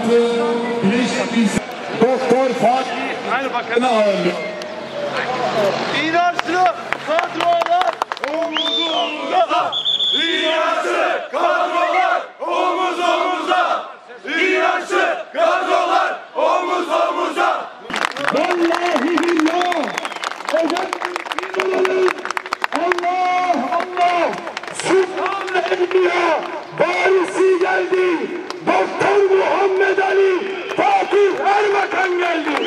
yaptığı Bileşik Doktor Fatih Bakanı ağırlıyor. İnançlı kadrolar omuz omuza, İnançlı kadrolar omuz omuza, İnançlı kadrolar omuz omuza. Vallahi billah, efendim Allah Allah, Sübhan Enbiya varisi geldi, Doktor Muhammed Ali Fatih Erbakan geldi.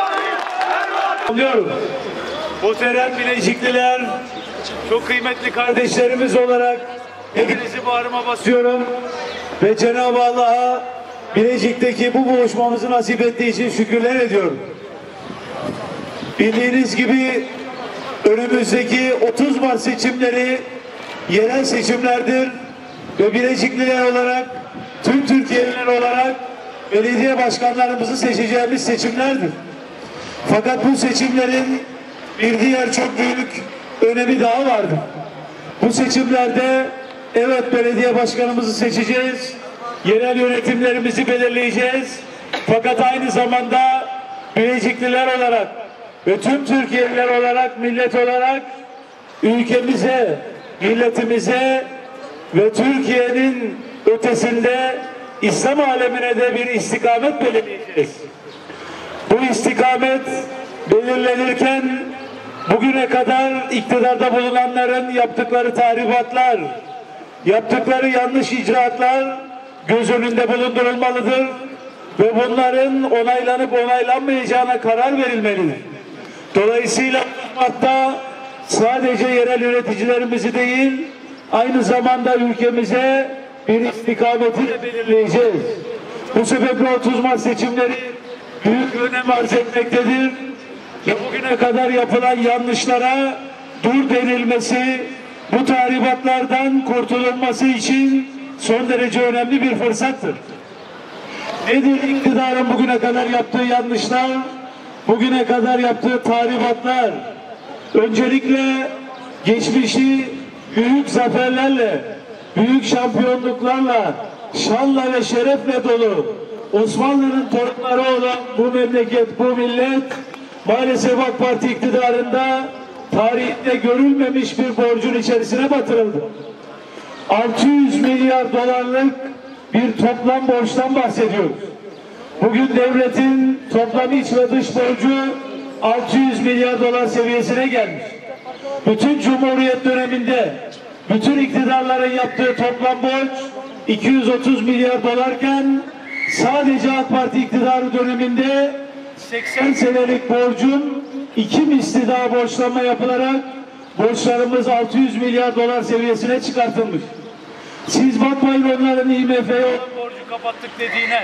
Diyorum. Muhterem Bilecikliler, çok kıymetli kardeşlerimiz olarak hepinizi bağrıma basıyorum ve Cenab-ı Allah'a Bilecik'teki bu buluşmamızı nasip ettiği için şükürler ediyorum. Bildiğiniz gibi önümüzdeki 30 Mart seçimleri yerel seçimlerdir ve Bilecikliler olarak, tüm Türkiye'liler olarak belediye başkanlarımızı seçeceğimiz seçimlerdir. Fakat bu seçimlerin bir diğer çok büyük önemi daha vardır. Bu seçimlerde evet belediye başkanımızı seçeceğiz, yerel yönetimlerimizi belirleyeceğiz. Fakat aynı zamanda Bilecikliler olarak ve tüm Türkiye'liler olarak, millet olarak ülkemize, milletimize ve Türkiye'nin ötesinde İslam alemine de bir istikamet belirleyeceğiz. Bu istikamet belirlenirken bugüne kadar iktidarda bulunanların yaptıkları tahribatlar, yaptıkları yanlış icraatlar göz önünde bulundurulmalıdır ve bunların onaylanıp onaylanmayacağına karar verilmelidir. Dolayısıyla hatta sadece yerel yöneticilerimizi değil, aynı zamanda ülkemize bir istikameti de belirleyeceğiz. Bu sebeple 30 Mart seçimleri büyük önem arz etmektedir. Ve bugüne kadar yapılan yanlışlara dur denilmesi, bu tahribatlardan kurtulunması için son derece önemli bir fırsattır. Nedir iktidarın bugüne kadar yaptığı yanlışlar, bugüne kadar yaptığı tahribatlar? Öncelikle geçmişi büyük zaferlerle, büyük şampiyonluklarla, şanla ve şerefle dolu Osmanlı'nın torunları olan bu memleket, bu millet maalesef AK Parti iktidarında tarihte görülmemiş bir borcun içerisine batırıldı. 600 milyar dolarlık bir toplam borçtan bahsediyoruz. Bugün devletin toplam iç ve dış borcu 600 milyar dolar seviyesine gelmiş. Bütün Cumhuriyet döneminde bütün iktidarların yaptığı toplam borç 230 milyar dolarken sadece AK Parti iktidarı döneminde 80 senelik borcun 2 misli daha borçlanma yapılarak borçlarımız 600 milyar dolar seviyesine çıkartılmış. Siz bakmayın onların IMF'ye olan borcu kapattık dediğine.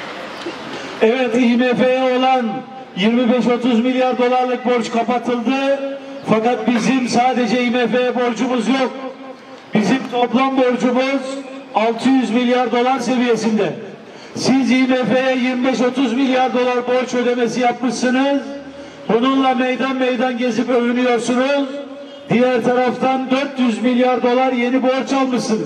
Evet, IMF'ye olan 25-30 milyar dolarlık borç kapatıldı. Fakat bizim sadece IMF'ye borcumuz yok. Bizim toplam borcumuz 600 milyar dolar seviyesinde. Siz IMF'ye 25-30 milyar dolar borç ödemesi yapmışsınız. Bununla meydan meydan gezip övünüyorsunuz. Diğer taraftan 400 milyar dolar yeni borç almışsınız.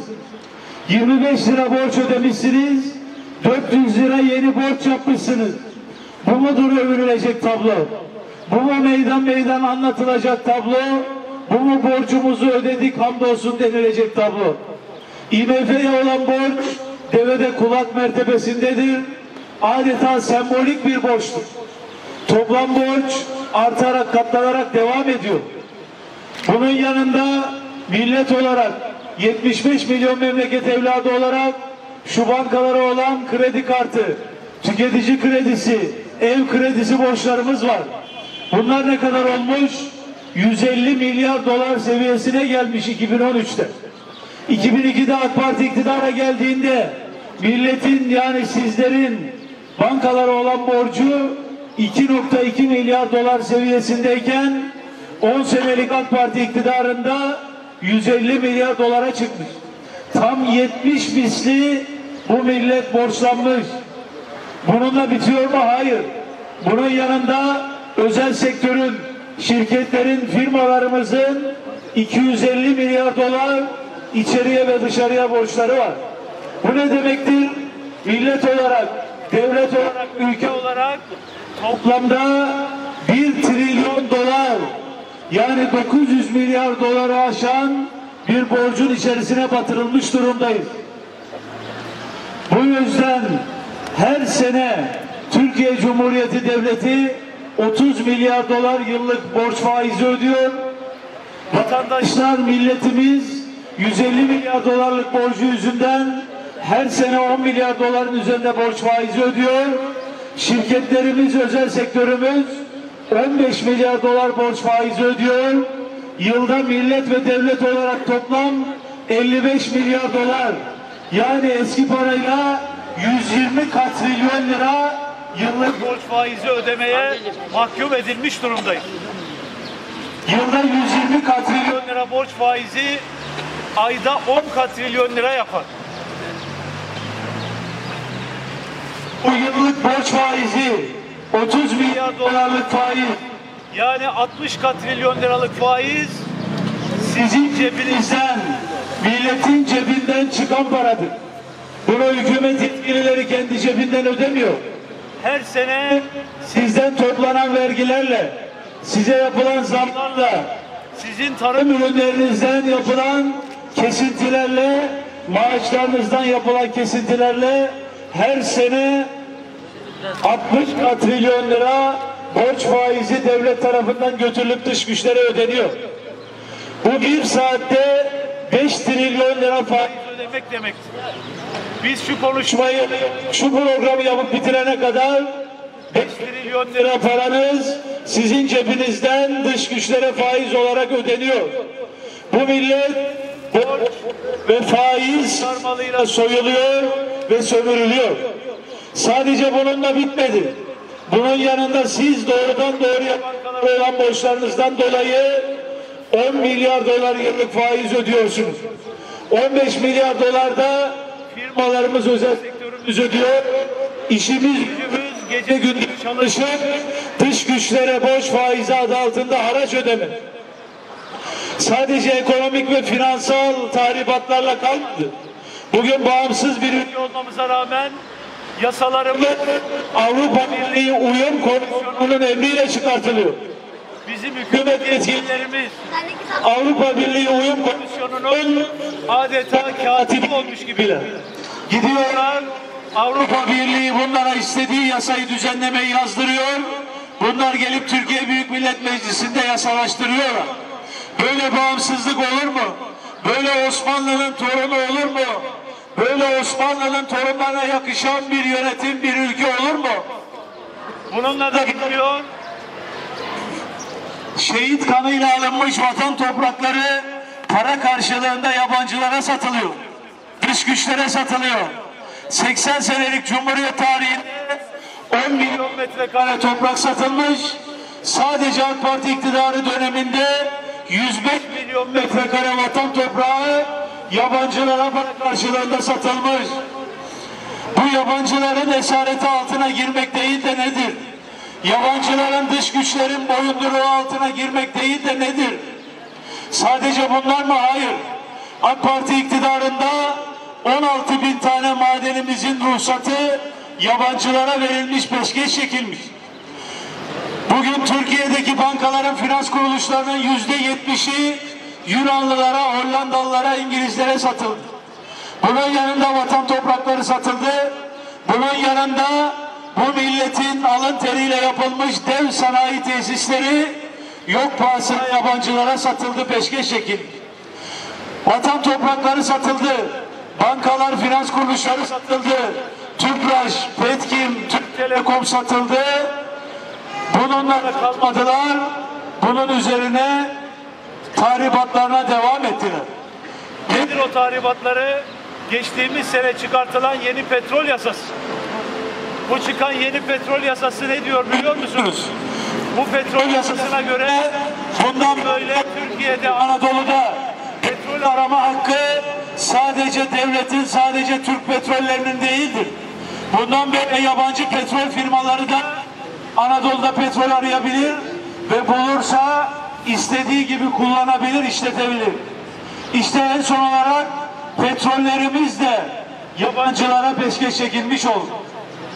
25 lira borç ödemişsiniz. 400 lira yeni borç yapmışsınız. Bu mudur övünülecek tablo? Bu mu meydan meydan anlatılacak tablo? Bu mu borcumuzu ödedik hamdolsun denilecek tablo? IMF'ye olan borç devede kulak mertebesindedir. Adeta sembolik bir borçtur. Toplam borç artarak, katlanarak devam ediyor. Bunun yanında millet olarak 75 milyon memleket evladı olarak şu bankalara olan kredi kartı, tüketici kredisi, ev kredisi borçlarımız var. Bunlar ne kadar olmuş? 150 milyar dolar seviyesine gelmiş 2013'te. 2002'de AK Parti iktidara geldiğinde milletin, yani sizlerin bankalara olan borcu 2,2 milyar dolar seviyesindeyken 10 senelik AK Parti iktidarında 150 milyar dolara çıkmış. Tam 70 misli bu millet borçlanmış. Bununla bitiyor mu? Hayır. Bunun yanında özel sektörün, şirketlerin, firmalarımızın 250 milyar dolar içeriye ve dışarıya borçları var. Bu ne demektir? Millet olarak, devlet olarak, ülke olarak toplamda 1 trilyon dolar, yani 900 milyar doları aşan bir borcun içerisine batırılmış durumdayız. Bu yüzden her sene Türkiye Cumhuriyeti Devleti 30 milyar dolar yıllık borç faizi ödüyor. Vatandaşlar, milletimiz 150 milyar dolarlık borcu yüzünden her sene 10 milyar doların üzerinde borç faizi ödüyor. Şirketlerimiz, özel sektörümüz 15 milyar dolar borç faizi ödüyor. Yılda millet ve devlet olarak toplam 55 milyar dolar. Yani eski parayla 120 katrilyon lira yıllık borç faizi ödemeye mahkum edilmiş durumdayız. Yılda 120 katrilyon lira borç faizi ayda 10 katrilyon lira yapar. Bu yıllık borç faizi 30 milyar dolarlık faiz, yani 60 katrilyon liralık faiz sizin cebinizden, milletin cebinden çıkan paradır. Bunu hükümet yetkilileri kendi cebinden ödemiyor. Her sene sizden toplanan vergilerle, size yapılan zamlarla, sizin tarım ürünlerinizden yapılan kesintilerle, maaşlarınızdan yapılan kesintilerle her sene 60 katrilyon lira borç faizi devlet tarafından götürülüp dış güçlere ödeniyor. Bu bir saatte 5 trilyon lira faiz ödemek demektir. Biz şu konuşmayı, şu programı yapıp bitirene kadar 5 trilyon lira paranız sizin cebinizden dış güçlere faiz olarak ödeniyor. Bu millet borç ve faiz sarmalıyla soyuluyor ve sömürülüyor. Sadece bununla bitmedi. Bunun yanında siz doğrudan doğruya bankalara olan borçlarınızdan dolayı 10 milyar dolar yıllık faiz ödüyorsunuz. 15 milyar dolar da firmalarımız, özel sektörümüz ödüyor. İşimiz gücümüz gece gündüz çalışıp dış güçlere borç faizi adı altında haraç ödeme. Sadece ekonomik ve finansal tahribatlarla kalmadı. Bugün bağımsız bir ülke olmamıza rağmen yasalarımız Avrupa Birliği Uyum Komisyonu'nun emriyle çıkartılıyor. Bizim hükümet yetkililerimiz Avrupa Birliği Uyum Komisyonu'nun adeta katibi olmuş gibiler. Gidiyorlar, Avrupa Birliği bunlara istediği yasayı, düzenlemeyi yazdırıyor. Bunlar gelip Türkiye Büyük Millet Meclisi'nde yasalaştırıyorlar. Böyle bağımsızlık olur mu? Böyle Osmanlı'nın torunu olur mu? Böyle Osmanlı'nın torunlarına yakışan bir yönetim, bir ülke olur mu? Bununla da gidiyor. Şehit kanıyla alınmış vatan toprakları para karşılığında yabancılara satılıyor. Dış güçlere satılıyor. 80 senelik Cumhuriyet tarihinde 10 milyon metrekare toprak satılmış. Sadece AK Parti iktidarı döneminde 105 milyon metrekare vatan toprağı yabancılara para karşılığında satılmış. Bu yabancıların esareti altına girmek değil de nedir? Yabancıların, dış güçlerin boyunduruğu altına girmek değil de nedir? Sadece bunlar mı? Hayır. AK Parti iktidarında 16 bin tane madenimizin ruhsatı yabancılara verilmiş, peşkeş çekilmiş. Bugün Türkiye'deki bankaların, finans kuruluşlarının %70'i Yunanlılara, Hollandalılara, İngilizlere satıldı. Bunun yanında vatan toprakları satıldı. Bunun yanında bu milletin alın teriyle yapılmış dev sanayi tesisleri yok pahasına yabancılara satıldı, peşkeş çekildi. Vatan toprakları satıldı. Bankalar, finans kuruluşları satıldı. Tüpraş, Petkim, Türk Telekom satıldı. Bununla da kalmadılar. Bunun üzerine tahribatlarına devam ettiler. Nedir o tahribatları? Geçtiğimiz sene çıkartılan yeni petrol yasası. Bu çıkan yeni petrol yasası ne diyor biliyor musunuz? Bu petrol yasasına göre bundan böyle Türkiye'de, Anadolu'da petrol arama hakkı sadece devletin, sadece Türk petrollerinin değildir. Bundan böyle yabancı petrol firmaları da Anadolu'da petrol arayabilir ve bulursa istediği gibi kullanabilir, işletebilir. İşte en son olarak petrollerimiz de yabancılara peşkeş çekilmiş oldu.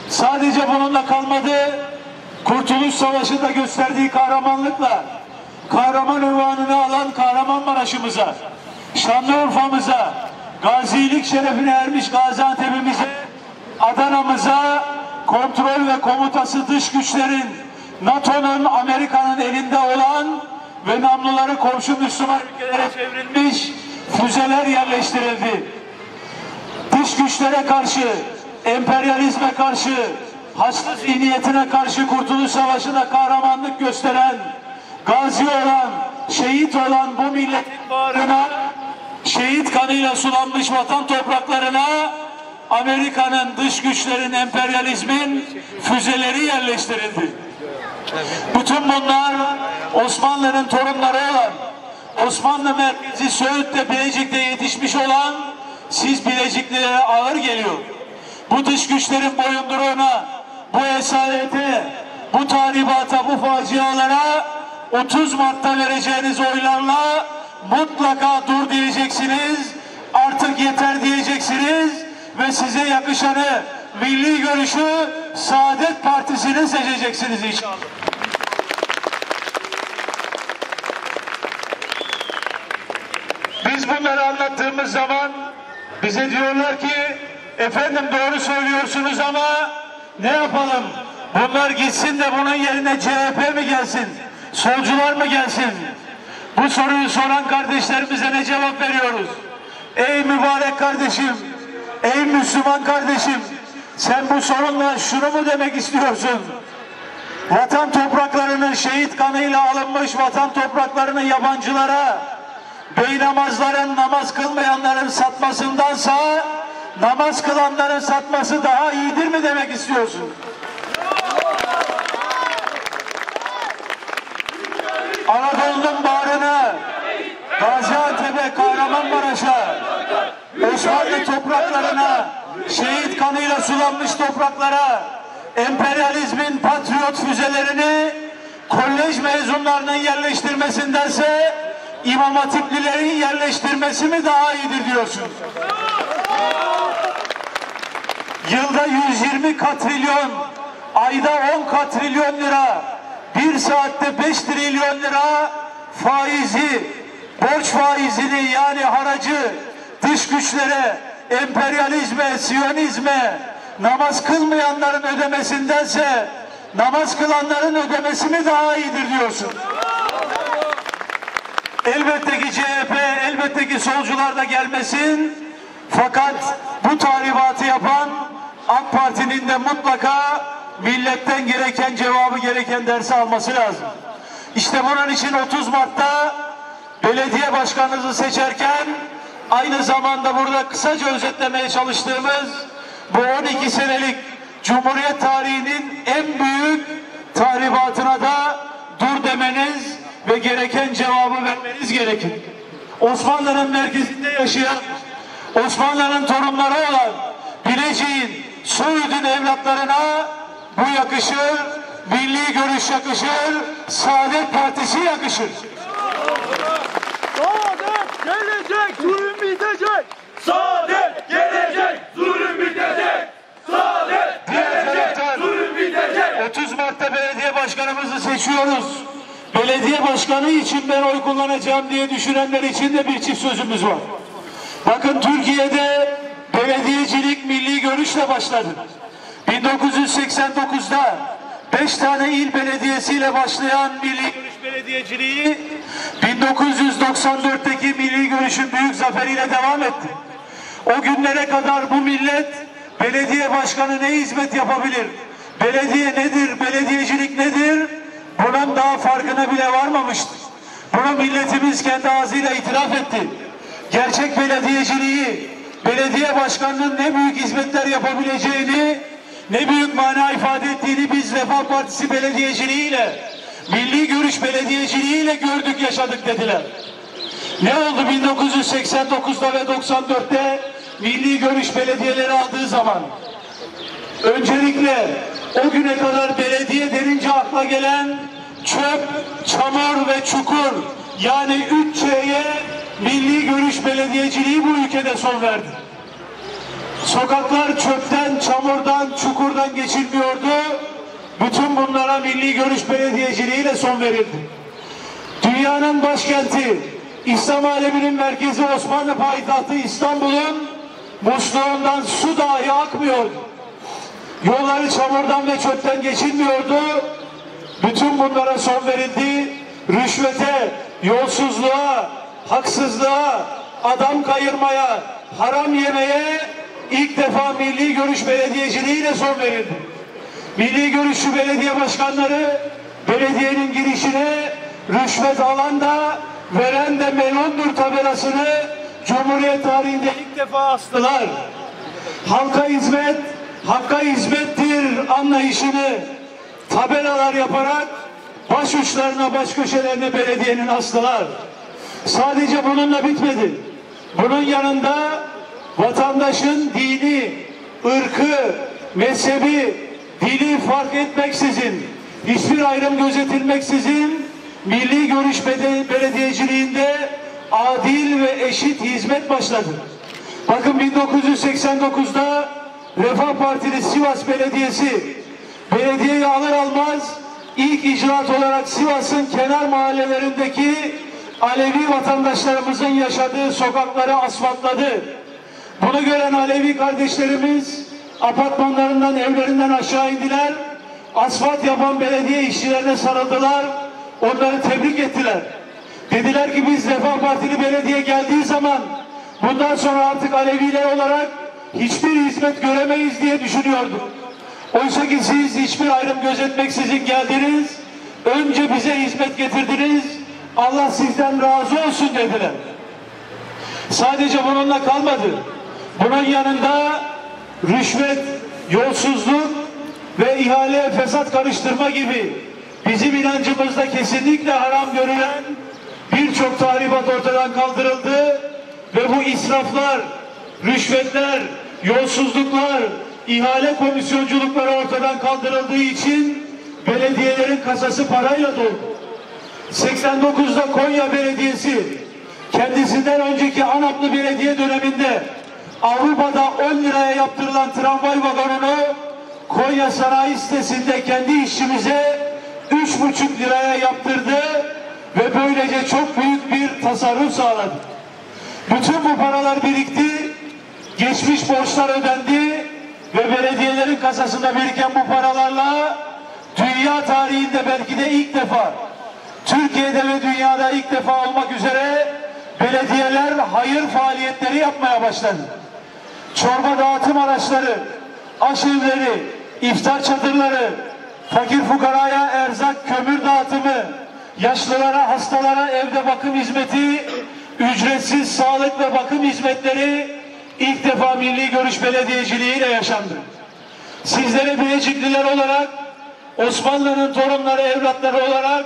Sadece bununla kalmadı. Kurtuluş Savaşı'nda gösterdiği kahramanlıkla kahraman unvanını alan Kahramanmaraş'ımıza, Şanlıurfa'mıza, gazilik şerefine ermiş Gaziantep'imize, Adana'mıza, kontrol ve komutası dış güçlerin, NATO'nun, Amerika'nın elinde olan ve namluları komşu Müslüman ülkelere çevrilmiş füzeler yerleştirildi. Dış güçlere karşı, emperyalizme karşı, Haçlı zihniyetine karşı Kurtuluş Savaşı'nda kahramanlık gösteren, gazi olan, şehit olan bu milletin bağrına, şehit kanıyla sulanmış vatan topraklarına Amerika'nın, dış güçlerin, emperyalizmin füzeleri yerleştirildi. Bütün bunlar Osmanlı'nın torunları olan, Osmanlı merkezi Söğüt'te, Bilecik'te yetişmiş olan siz Bileciklilere ağır geliyor. Bu dış güçlerin boyunduruğuna, bu esarete, bu tahribata, bu facialara 30 Mart'ta vereceğiniz oylarla mutlaka dur diyeceksiniz, artık yeter diyeceksiniz ve size yakışanı, milli görüşü, Saadet Partisi'ni seçeceksiniz inşallah. Biz bunları anlattığımız zaman bize diyorlar ki efendim doğru söylüyorsunuz ama ne yapalım? Bunlar gitsin de bunun yerine CHP mi gelsin? Solcular mı gelsin? Bu soruyu soran kardeşlerimize ne cevap veriyoruz? Ey mübarek kardeşim, ey Müslüman kardeşim, sen bu sorunla şunu mu demek istiyorsun? Vatan topraklarının şehit kanıyla alınmış vatan topraklarını yabancılara, beynamazların, namaz kılmayanların satmasındansa namaz kılanların satması daha iyidir mi demek istiyorsun? Anadolu'nun bağrına, Gaziantep'e, Kahramanmaraş'a, Osmanlı topraklarına, şehit kanıyla sulanmış topraklara, emperyalizmin patriot füzelerini kolej mezunlarının yerleştirmesindense İmam Hatiplilerin yerleştirmesi mi daha iyidir diyorsun? Yılda 120 katrilyon, ayda 10 katrilyon lira, bir saatte 5 trilyon lira faizi, borç faizini yani haracı dış güçlere, emperyalizme, siyonizme, namaz kılmayanların ödemesindense namaz kılanların ödemesi mi daha iyidir diyorsun? Elbette ki CHP, elbette ki solcular da gelmesin. Fakat bu tahribatı yapan AK Parti'nin de mutlaka milletten gereken cevabı, gereken dersi alması lazım. İşte bunun için 30 Mart'ta belediye başkanınızı seçerken aynı zamanda burada kısaca özetlemeye çalıştığımız bu 12 senelik Cumhuriyet tarihinin en büyük tahribatına da dur demeniz ve gereken cevabı vermeniz gerekir. Osmanlı'nın merkezinde yaşayan, Osmanlı'nın torunları olan Bilecik'in, Söğüt'ün evlatlarına bu yakışır, milli görüş yakışır, Saadet Partisi yakışır. Saadet gelecek, zulüm bitecek. Saadet gelecek, zulüm bitecek. Saadet gelecek, zulüm bitecek. 30 Mart'ta belediye başkanımızı seçiyoruz. Belediye başkanı için ben oy kullanacağım diye düşünenler için de bir çift sözümüz var. Bakın Türkiye'de belediyecilik milli görüşle başladı. 1989'da 5 tane il belediyesiyle başlayan milli görüş belediyeciliği 1994'teki milli görüşün büyük zaferiyle devam etti. O günlere kadar bu millet belediye başkanı ne hizmet yapabilir? Belediye nedir? Belediyecilik nedir? Bunun daha farkına bile varmamıştı. Bunu milletimiz kendi ağzıyla itiraf etti. Gerçek belediyeciliği, belediye başkanının ne büyük hizmetler yapabileceğini, ne büyük mana ifade ettiğini biz Refah Partisi belediyeciliğiyle, milli görüş belediyeciliğiyle gördük, yaşadık dediler. Ne oldu 1989'da ve 94'te milli görüş belediyeleri aldığı zaman? Öncelikle o güne kadar belediye denince akla gelen çöp, çamur ve çukur, yani 3Ç'ye milli görüş belediyeciliği bu ülkede son verdi. Sokaklar çöpten, çamurdan, çukurdan geçilmiyordu. Bütün bunlara Milli Görüş belediyeciliğiyle son verildi. Dünyanın başkenti, İslam aleminin merkezi Osmanlı payitahtı İstanbul'un musluğundan su dahi akmıyordu. Yolları çamurdan ve çöpten geçilmiyordu. Bütün bunlara son verildi. Rüşvete, yolsuzluğa, haksızlığa, adam kayırmaya, haram yemeye ilk defa Milli Görüş belediyeciliğiyle son verildi. Milli Görüşçü belediye başkanları belediyenin girişine rüşvet alan da veren de melundur tabelasını Cumhuriyet tarihinde ilk defa astılar. Halka hizmet, hakka hizmettir anlayışını tabelalar yaparak baş uçlarına, baş köşelerine belediyenin astılar. Sadece bununla bitmedi. Bunun yanında vatandaşın dini, ırkı, mezhebi, dili fark etmeksizin, hiçbir ayrım gözetilmeksizin Milli Görüş belediyeciliğinde adil ve eşit hizmet başladı. Bakın 1989'da Refah Partili Sivas Belediyesi belediyeyi alır almaz ilk icraat olarak Sivas'ın kenar mahallelerindeki Alevi vatandaşlarımızın yaşadığı sokakları asfaltladı. Bunu gören Alevi kardeşlerimiz apartmanlarından, evlerinden aşağı indiler. Asfalt yapan belediye işçilerine sarıldılar. Onları tebrik ettiler. Dediler ki biz Refah Partili belediye geldiği zaman bundan sonra artık Aleviler olarak hiçbir hizmet göremeyiz diye düşünüyorduk. Oysa ki siz hiçbir ayrım gözetmeksizin geldiniz. Önce bize hizmet getirdiniz. Allah sizden razı olsun dediler. Sadece bununla kalmadı. Bunun yanında rüşvet, yolsuzluk ve ihale, fesat karıştırma gibi bizim inancımızda kesinlikle haram görülen birçok tahribat ortadan kaldırıldı ve bu israflar, rüşvetler, yolsuzluklar, ihale komisyonculukları ortadan kaldırıldığı için belediyelerin kasası parayla doldu. 89'da Konya Belediyesi kendisinden önceki ANAP'lı belediye döneminde Avrupa'da 10 liraya yaptırılan tramvay vagonunu Konya Sanayi sitesinde kendi işçimize 3,5 liraya yaptırdı ve böylece çok büyük bir tasarruf sağladı. Bütün bu paralar birikti, geçmiş borçlar ödendi ve belediyelerin kasasında biriken bu paralarla dünya tarihinde belki de ilk defa, Türkiye'de ve dünyada ilk defa olmak üzere belediyeler hayır faaliyetleri yapmaya başladı. Çorba dağıtım araçları, aşevleri, iftar çadırları, fakir fukaraya erzak, kömür dağıtımı, yaşlılara, hastalara evde bakım hizmeti, ücretsiz sağlık ve bakım hizmetleri ilk defa Milli Görüş belediyeciliğiyle yaşandı. Sizlere Bilecikliler olarak, Osmanlı'nın torunları, evlatları olarak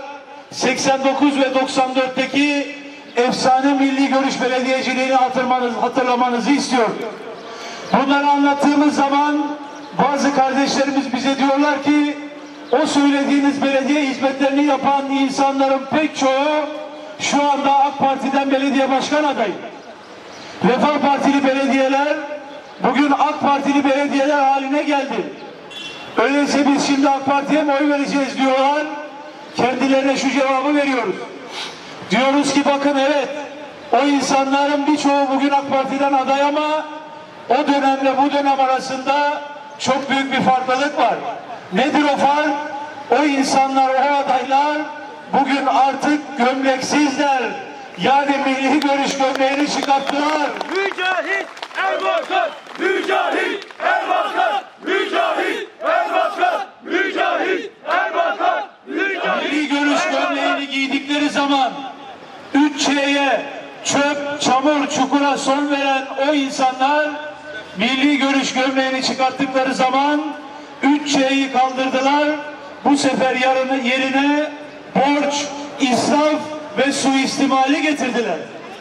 89 ve 94'teki efsane Milli Görüş belediyeciliğini hatırlamanızı istiyorum. Bunları anlattığımız zaman bazı kardeşlerimiz bize diyorlar ki o söylediğiniz belediye hizmetlerini yapan insanların pek çoğu şu anda AK Parti'den belediye başkan adayı. Refah Partili belediyeler bugün AK Partili belediyeler haline geldi. Öyleyse biz şimdi AK Parti'ye mi oy vereceğiz diyorlar. Kendilerine şu cevabı veriyoruz. Diyoruz ki bakın evet, o insanların birçoğu bugün AK Parti'den aday ama o dönemle bu dönem arasında çok büyük bir farklılık var. Nedir o fark? O insanlar, o adaylar bugün artık gömleksizler. Yani Milli Görüş gömleğini çıkarttılar. Mücahit Erbakan! Mücahit Erbakan! Mücahit Erbakan! Mücahit Erbakan! Milli Görüş gömleğini giydikleri zaman 3Ç'ye, çöp, çamur, çukura son veren o insanlar Milli Görüş gömleğini çıkarttıkları zaman 3Ç'yi kaldırdılar. Bu sefer yerine borç, israf ve suistimali getirdiler.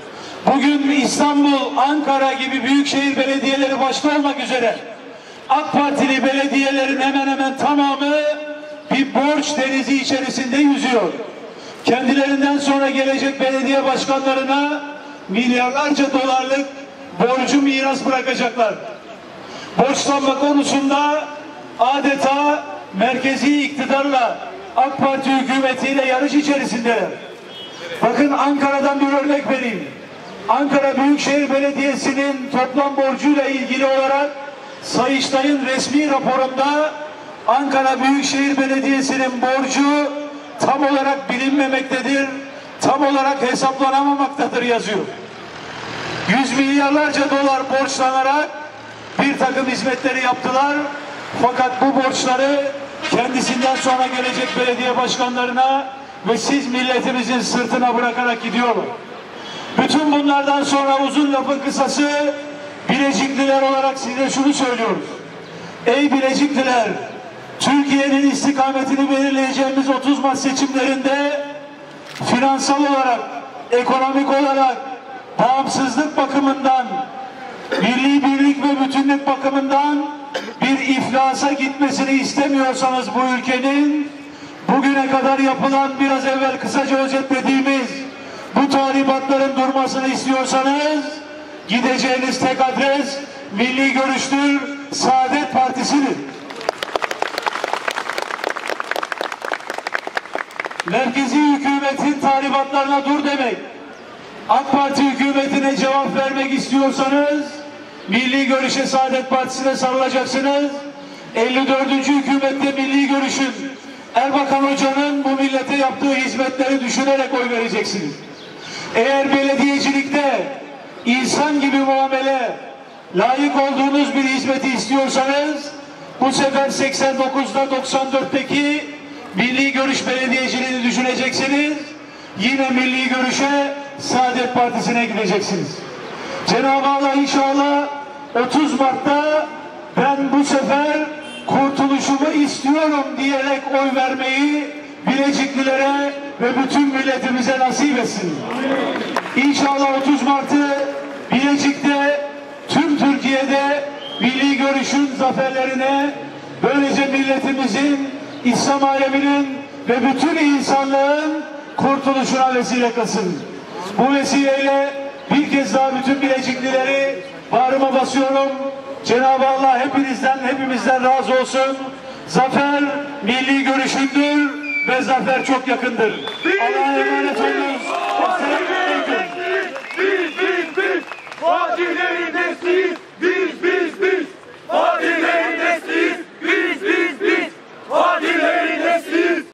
Bugün İstanbul, Ankara gibi büyükşehir belediyeleri başta olmak üzere AK Partili belediyelerin hemen hemen tamamı bir borç denizi içerisinde yüzüyor. Kendilerinden sonra gelecek belediye başkanlarına milyarlarca dolarlık borcu miras bırakacaklar. borçlanma konusunda adeta merkezi iktidarla AK Parti hükümetiyle yarış içerisindeler. Bakın Ankara'dan bir örnek vereyim. Ankara Büyükşehir Belediyesi'nin toplam borcuyla ilgili olarak Sayıştay'ın resmi raporunda Ankara Büyükşehir Belediyesi'nin borcu tam olarak bilinmemektedir, tam olarak hesaplanamamaktadır yazıyor. Yüz milyarlarca dolar borçlanarak bir takım hizmetleri yaptılar. Fakat bu borçları kendisinden sonra gelecek belediye başkanlarına ve siz milletimizin sırtına bırakarak gidiyorlar. Bütün bunlardan sonra uzun lafın kısası, Bilecikliler olarak size şunu söylüyoruz. Ey Bilecikliler, Türkiye'nin istikametini belirleyeceğimiz 30 Mart seçimlerinde finansal olarak, ekonomik olarak, bağımsızlık bakımından, milli birlik ve bütünlük bakımından bir iflasa gitmesini istemiyorsanız bu ülkenin, bugüne kadar yapılan, biraz evvel kısaca özetlediğimiz bu tahribatların durmasını istiyorsanız gideceğiniz tek adres Milli Görüş'tür, Saadet Partisi'dir. Merkezi hükümetin tahribatlarına dur demek, AK Parti hükümetine cevap vermek istiyorsanız Milli Görüş'e, Saadet Partisi'ne sarılacaksınız. 54. hükümette Milli Görüş'ün, Erbakan Hoca'nın bu millete yaptığı hizmetleri düşünerek oy vereceksiniz. Eğer belediyecilikte insan gibi muamele, layık olduğunuz bir hizmeti istiyorsanız bu sefer 89'da 94'teki Milli Görüş belediyeciliğini düşüneceksiniz. Yine Milli Görüş'e, Saadet Partisi'ne gideceksiniz. Cenab-ı Allah inşallah 30 Mart'ta ben bu sefer kurtuluşumu istiyorum diyerek oy vermeyi Bileciklilere ve bütün milletimize nasip etsin. İnşallah 30 Mart'ı Bilecik'te, tüm Türkiye'de Milli Görüş'ün zaferlerine, böylece milletimizin, İslam aleminin ve bütün insanlığın kurtuluşuna vesile kılsın. Bu vesileyle bir kez daha bütün Bileciklileri bağrıma basıyorum. Cenab-ı Allah hepimizden razı olsun. Zafer Milli Görüş'ündür ve zafer çok yakındır. Allah'a emanet olunuz. Esselamu Aleyküm. Biz, Fatihlerin nesliyiz.